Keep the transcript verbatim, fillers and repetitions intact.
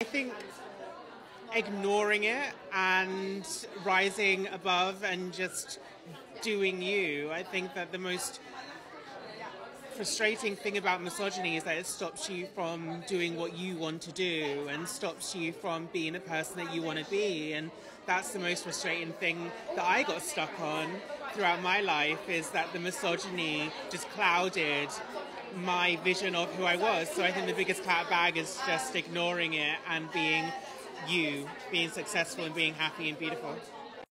I think ignoring it and rising above and just doing you. I think that the most frustrating thing about misogyny is that it stops you from doing what you want to do and stops you from being the person that you want to be. And that's the most frustrating thing that I got stuck on throughout my life, is that the misogyny just clouded my vision of who I was. So I think the biggest clout bag is just ignoring it and being you, being successful and being happy and beautiful.